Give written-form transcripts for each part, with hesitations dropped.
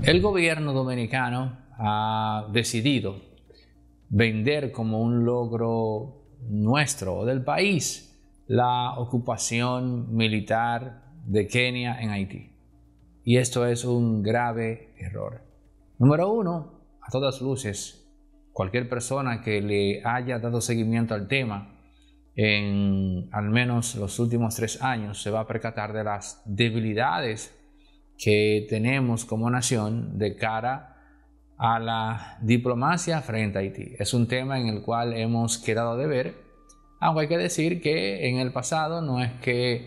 El gobierno dominicano ha decidido vender como un logro nuestro o del país la ocupación militar de Kenia en Haití. Y esto es un grave error. Número uno, a todas luces, cualquier persona que le haya dado seguimiento al tema en al menos los últimos 3 años se va a percatar de las debilidades que tenemos como nación de cara a la diplomacia frente a Haití. Es un tema en el cual hemos quedado de ver, aunque hay que decir que en el pasado no es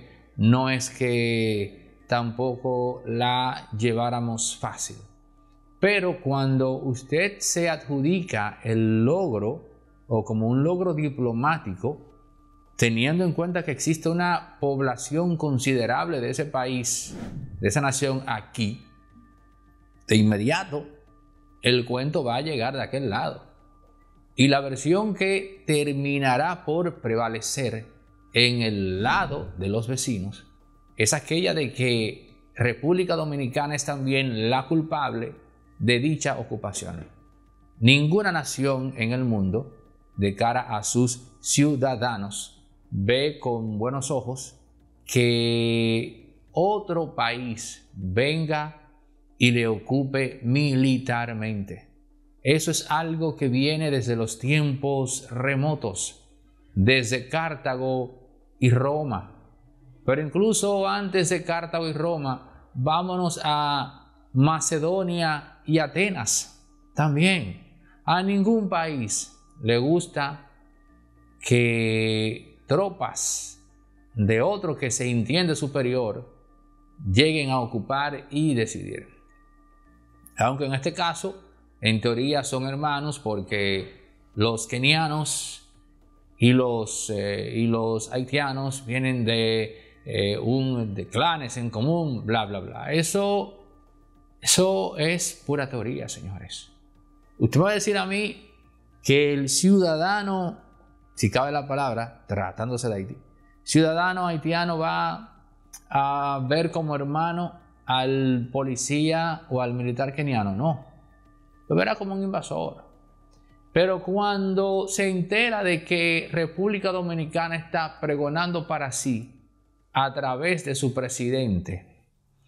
que tampoco la lleváramos fácil. Pero cuando usted se adjudica el logro o como un logro diplomático, teniendo en cuenta que existe una población considerable de ese país, de esa nación aquí, de inmediato el cuento va a llegar de aquel lado. Y la versión que terminará por prevalecer en el lado de los vecinos es aquella de que República Dominicana es también la culpable de dicha ocupación. Ninguna nación en el mundo, de cara a sus ciudadanos, ve con buenos ojos que otro país venga y le ocupe militarmente. Eso es algo que viene desde los tiempos remotos, desde Cartago y Roma. Pero incluso antes de Cartago y Roma, vámonos a Macedonia y Atenas también. A ningún país le gusta que tropas de otro que se entiende superior lleguen a ocupar y decidir. Aunque en este caso, en teoría son hermanos porque los kenianos y los haitianos vienen de clanes en común, bla, bla, bla. Eso es pura teoría, señores. Usted va a decir a mí que el ciudadano, si cabe la palabra, tratándose de Haití, ciudadano haitiano va a ver como hermano al policía o al militar keniano. No, lo verá como un invasor. Pero cuando se entera de que República Dominicana está pregonando para sí, a través de su presidente,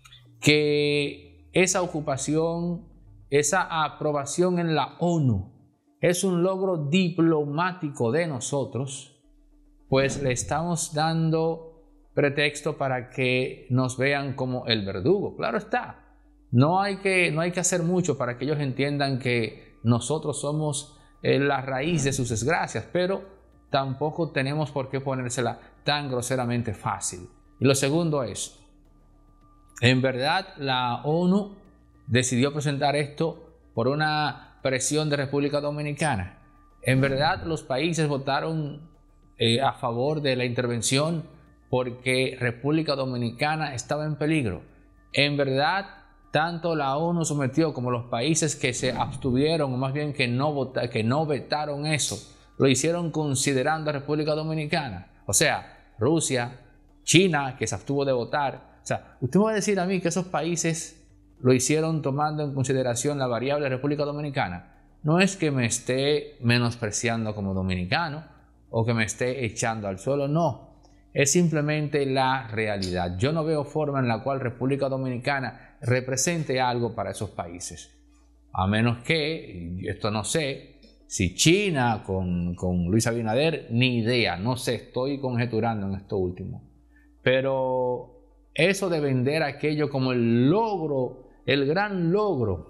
que esa ocupación, esa aprobación en la ONU es un logro diplomático de nosotros, pues le estamos dando pretexto para que nos vean como el verdugo. Claro está, no hay que hacer mucho para que ellos entiendan que nosotros somos la raíz de sus desgracias, pero tampoco tenemos por qué ponérsela tan groseramente fácil. Y lo segundo es, en verdad la ONU decidió presentar esto por una presión de República Dominicana. En verdad los países votaron a favor de la intervención porque República Dominicana estaba en peligro. En verdad, tanto la ONU sometió como los países que se abstuvieron, o más bien que no vetaron eso, lo hicieron considerando a República Dominicana. O sea, Rusia, China, que se abstuvo de votar. O sea, usted me va a decir a mí que esos países lo hicieron tomando en consideración la variable República Dominicana. No es que me esté menospreciando como dominicano o que me esté echando al suelo, no. Es simplemente la realidad. Yo no veo forma en la cual República Dominicana represente algo para esos países. A menos que, esto no sé, si China con Luis Abinader, ni idea, no sé, estoy conjeturando en esto último. Pero eso de vender aquello como el logro, el gran logro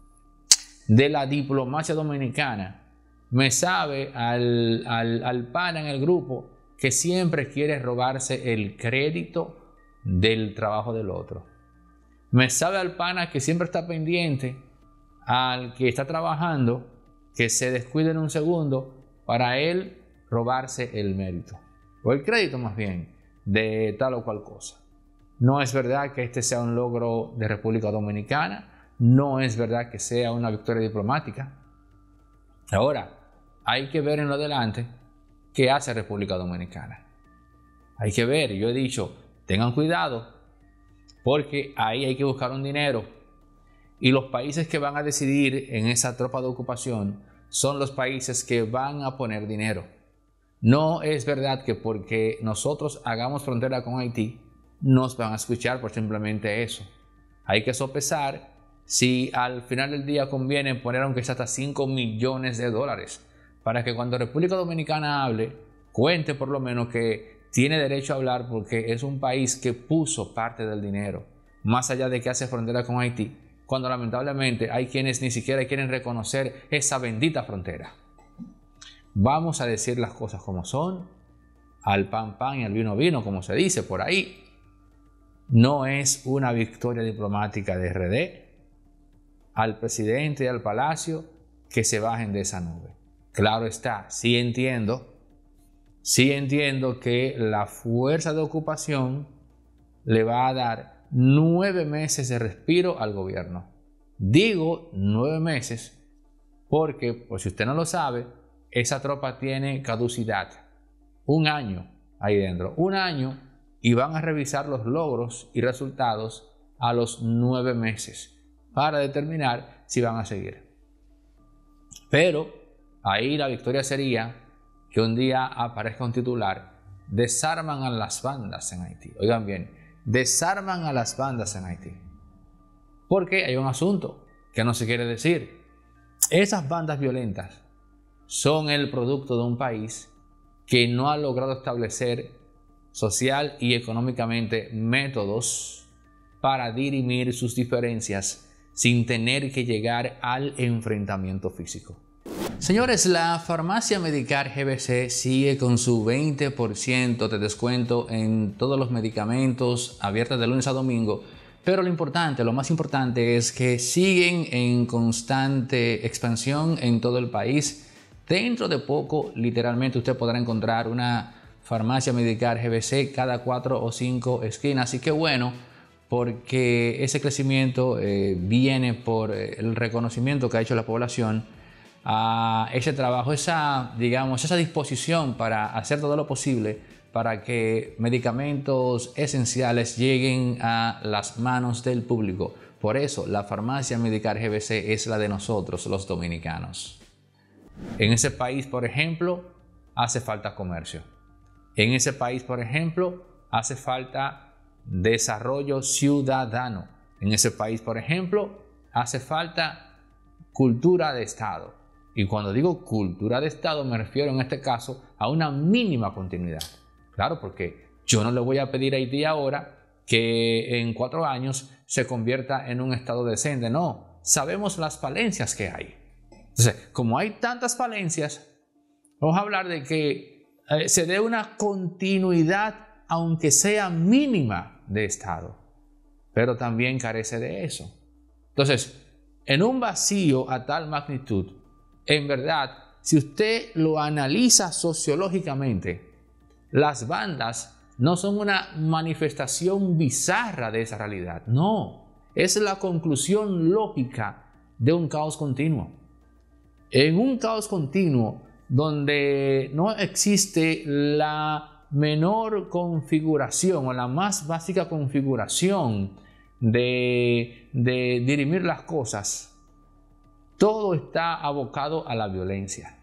de la diplomacia dominicana, me sabe al pana en el grupo que siempre quiere robarse el crédito del trabajo del otro. Me sabe al pana que siempre está pendiente al que está trabajando, que se descuide en un segundo para él robarse el mérito, o el crédito más bien, de tal o cual cosa. No es verdad que este sea un logro de República Dominicana, no es verdad que sea una victoria diplomática. Ahora, hay que ver en lo adelante qué hace República Dominicana. Hay que ver, yo he dicho, tengan cuidado, porque ahí hay que buscar un dinero Y los países que van a decidir en esa tropa de ocupación son los países que van a poner dinero. No es verdad que porque nosotros hagamos frontera con Haití, nos van a escuchar por simplemente eso. Hay que sopesar si al final del día conviene poner aunque sea hasta 5 millones de dólares para que cuando República Dominicana hable, cuente por lo menos que tiene derecho a hablar porque es un país que puso parte del dinero, más allá de que hace frontera con Haití, cuando lamentablemente hay quienes ni siquiera quieren reconocer esa bendita frontera. Vamos a decir las cosas como son, al pan pan y al vino vino, como se dice por ahí. No es una victoria diplomática de RD. Al presidente y al palacio que se bajen de esa nube. Claro está, sí entiendo que la fuerza de ocupación le va a dar 9 meses de respiro al gobierno. Digo 9 meses porque, por si usted no lo sabe, esa tropa tiene caducidad. 1 año ahí dentro. 1 año y van a revisar los logros y resultados a los 9 meses para determinar si van a seguir. Pero ahí la victoria sería que un día aparezca un titular: desarman a las bandas en Haití. Oigan bien, desarman a las bandas en Haití. Porque hay un asunto que no se quiere decir. Esas bandas violentas son el producto de un país que no ha logrado establecer social y económicamente métodos para dirimir sus diferencias sin tener que llegar al enfrentamiento físico. Señores, la farmacia Medicar GBC sigue con su 20% de descuento en todos los medicamentos, abiertas de lunes a domingo, pero lo más importante es que siguen en constante expansión en todo el país. Dentro de poco, literalmente, usted podrá encontrar una farmacia Medicar GBC cada 4 o 5 esquinas, así que bueno, porque ese crecimiento viene por el reconocimiento que ha hecho la población a ese trabajo, esa disposición para hacer todo lo posible para que medicamentos esenciales lleguen a las manos del público. Por eso la farmacia Medicar GBC es la de nosotros, los dominicanos. En ese país, por ejemplo, hace falta comercio. En ese país, por ejemplo, hace falta desarrollo ciudadano. En ese país, por ejemplo, hace falta cultura de Estado. Y cuando digo cultura de Estado me refiero en este caso a una mínima continuidad. Claro, porque yo no le voy a pedir a Haití ahora que en 4 años se convierta en un Estado decente. No, sabemos las falencias que hay. Entonces, como hay tantas falencias, vamos a hablar de que se dé una continuidad, aunque sea mínima, de Estado, pero también carece de eso. Entonces, en un vacío a tal magnitud, en verdad, si usted lo analiza sociológicamente, las bandas no son una manifestación bizarra de esa realidad, no, es la conclusión lógica de un caos continuo. En un caos continuo donde no existe la menor configuración o la más básica configuración de dirimir las cosas, todo está abocado a la violencia.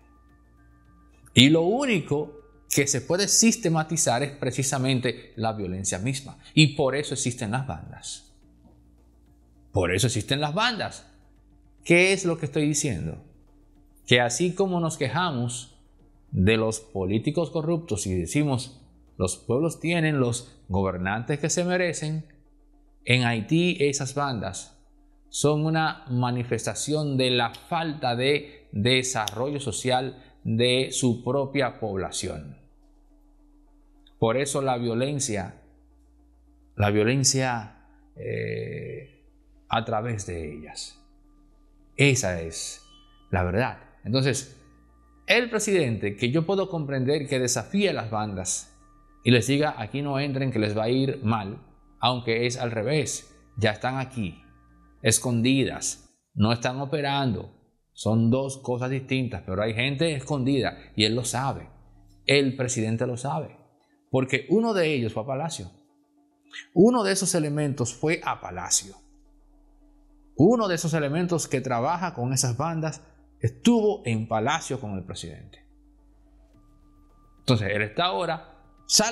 Y lo único que se puede sistematizar es precisamente la violencia misma. Y por eso existen las bandas. Por eso existen las bandas. ¿Qué es lo que estoy diciendo? Que así como nos quejamos de los políticos corruptos y decimos los pueblos tienen los gobernantes que se merecen, en Haití esas bandas son una manifestación de la falta de desarrollo social de su propia población. Por eso la violencia a través de ellas. Esa es la verdad. Entonces, el presidente, que yo puedo comprender que desafíe las bandas y les diga aquí no entren que les va a ir mal, aunque es al revés, ya están aquí, escondidas, no están operando, son dos cosas distintas, pero hay gente escondida y él lo sabe, el presidente lo sabe, porque uno de ellos fue a Palacio, uno de esos elementos fue a Palacio. uno de esos elementos que trabaja con esas bandas estuvo en Palacio con el presidente. Entonces, él está ahora,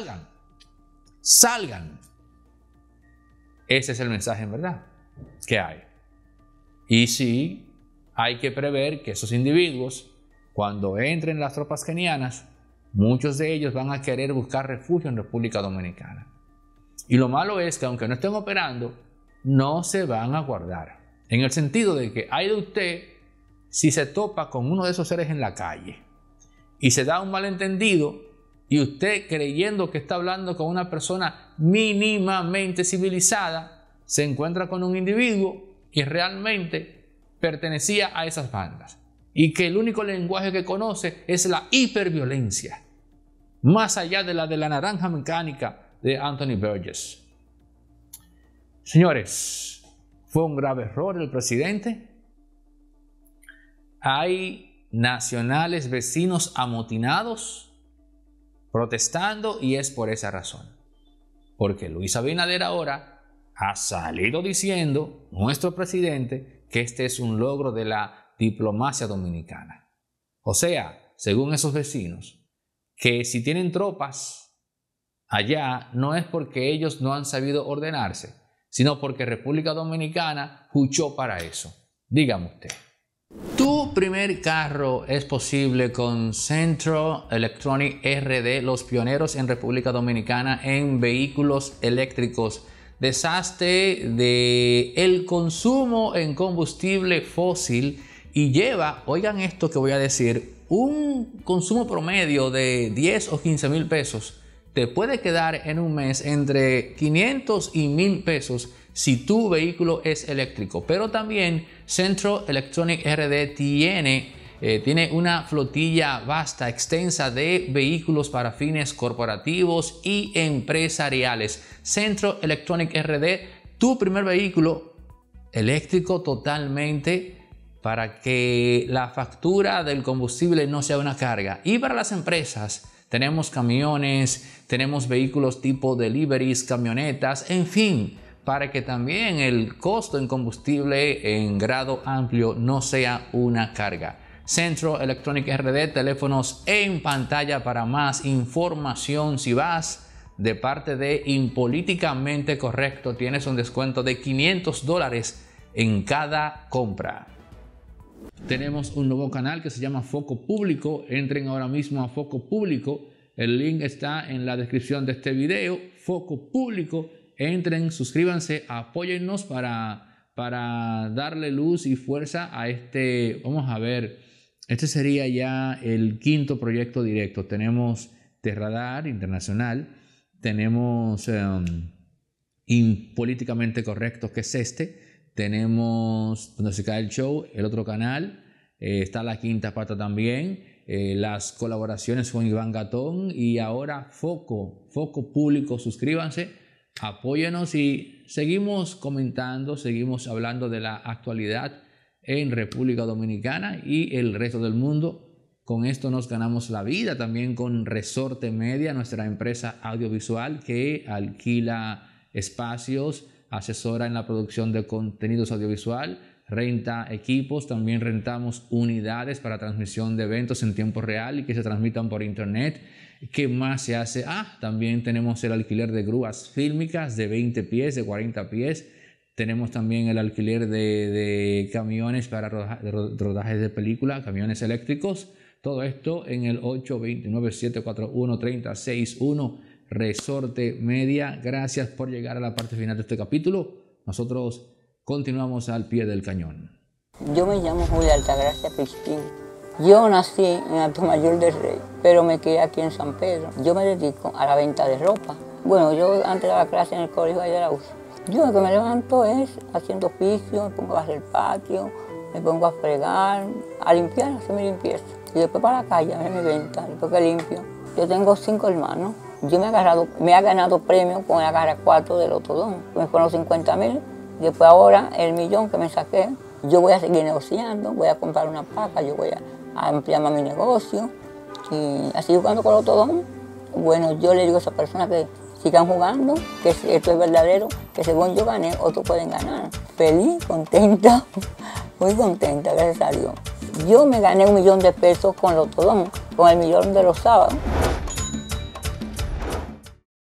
salgan. Ese es el mensaje en verdad que hay. Y sí, hay que prever que esos individuos, cuando entren las tropas kenianas, muchos de ellos van a querer buscar refugio en República Dominicana. Y lo malo es que aunque no estén operando, no se van a guardar. En el sentido de que hay de usted si se topa con uno de esos seres en la calle y se da un malentendido y usted, creyendo que está hablando con una persona mínimamente civilizada, se encuentra con un individuo que realmente pertenecía a esas bandas y que el único lenguaje que conoce es la hiperviolencia, más allá de la naranja mecánica de Anthony Burgess. Señores, fue un grave error del presidente. Hay nacionales vecinos amotinados protestando y es por esa razón. Porque Luis Abinader ahora ha salido diciendo, nuestro presidente, que este es un logro de la diplomacia dominicana. O sea, según esos vecinos, que si tienen tropas allá no es porque ellos no han sabido ordenarse, sino porque República Dominicana luchó para eso. Dígame usted. Tu primer carro es posible con Centro Electronic RD, los pioneros en República Dominicana en vehículos eléctricos. Deshazte del consumo en combustible fósil y lleva, oigan esto que voy a decir, un consumo promedio de 10 o 15 mil pesos. Te puede quedar en un mes entre 500 y 1000 pesos si tu vehículo es eléctrico. Pero también Centro Electronic RD tiene una flotilla vasta, extensa de vehículos para fines corporativos y empresariales. Centro Electronic RD, tu primer vehículo eléctrico totalmente para que la factura del combustible no sea una carga. Y para las empresas, tenemos camiones, tenemos vehículos tipo deliveries, camionetas, en fin, para que también el costo en combustible en grado amplio no sea una carga. Centro Electronic RD, teléfonos en pantalla para más información. Si vas de parte de Impolíticamente Correcto, tienes un descuento de $500 en cada compra. Tenemos un nuevo canal que se llama Foco Público. Entren ahora mismo a Foco Público. El link está en la descripción de este video. Foco Público. Entren, suscríbanse, apóyennos para darle luz y fuerza a este. Vamos a ver, este sería ya el quinto proyecto directo. Tenemos Terradar Internacional, tenemos Políticamente Correcto, que es este. Tenemos Donde se cae el show, el otro canal. Está La Quinta Pata también. Las colaboraciones con Iván Gatón. Y ahora Foco Público. Suscríbanse, apóyenos y seguimos comentando, seguimos hablando de la actualidad en República Dominicana y el resto del mundo. Con esto nos ganamos la vida también con Resorte Media, nuestra empresa audiovisual que alquila espacios, asesora en la producción de contenidos audiovisual, renta equipos, también rentamos unidades para transmisión de eventos en tiempo real y que se transmitan por internet. ¿Qué más se hace? También tenemos el alquiler de grúas fílmicas de 20 pies, de 40 pies. Tenemos también el alquiler de camiones para rodajes de película, camiones eléctricos. Todo esto en el 829-741-3061. Resorte Media. Gracias por llegar a la parte final de este capítulo. Nosotros continuamos al pie del cañón. Yo me llamo Julia Altagracia Pistín. Yo nací en Altomayor del Rey, pero me crié aquí en San Pedro. Yo me dedico a la venta de ropa. Bueno, yo antes daba clase en el colegio de la UCI. Yo lo que me levanto es haciendo oficio, me pongo a hacer el patio, me pongo a fregar, a limpiar, a hacer mi limpieza. Y después para la calle, a ver mi venta, después que limpio. Yo tengo 5 hermanos. Yo me he ganado premios con la carrera 4 del Otodón. Me fueron 50,000. Después ahora el millón que me saqué, yo voy a seguir negociando, voy a comprar una placa, yo voy a ampliar más mi negocio. Y así jugando con el Otodón, bueno, yo le digo a esas personas que sigan jugando, que esto es verdadero, que según yo gané, otros pueden ganar. feliz, contenta, muy contenta, gracias a Dios. Yo me gané 1 millón de pesos con Lotodón, con el millón de los sábados.